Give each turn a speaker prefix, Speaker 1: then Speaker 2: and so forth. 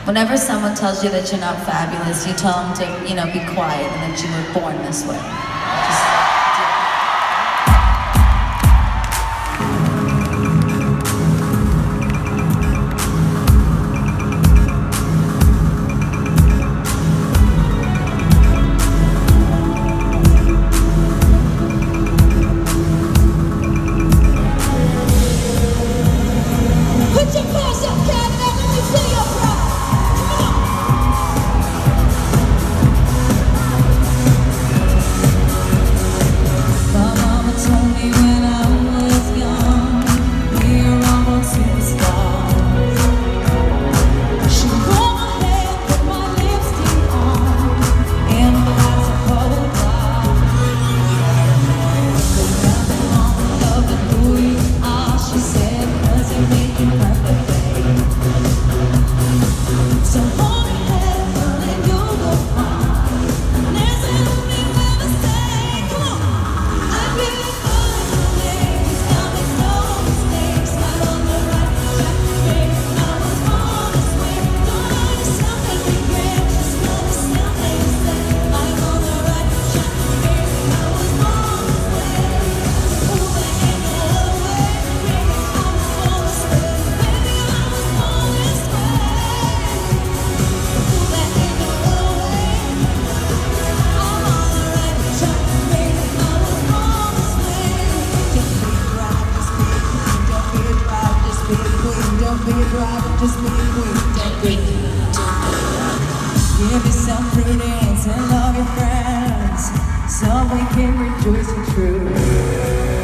Speaker 1: Whenever someone tells you that you're not fabulous, you tell them to, be quiet and that you were born this way.
Speaker 2: Put your paws up, Canada, let me see your pride. My mama told me when I was young, we are all superstars. She wore my hair, put my lipstick on, and a glass of cold wine. There's nothing wrong with loving who you are, she said, 'cause it makes you perfect, babe. So hold your head up and you'll go far. There's nothing ever say, come on. I've been fine days, got me no mistakes, not on the right track, babe. I was born this way, don't understand the regret, just understand they say I'm on the right track, babe. I was born this way, moving in your way, baby. I was born this way, baby. I was born this way, moving in your way. I'm on the right track, baby. I was born this way. Just be proud, just be queen. Don't be proud, just be queen. Don't be proud, just be queen. Don't be. Give yourself prudence and love your friends, so we can rejoice in truth.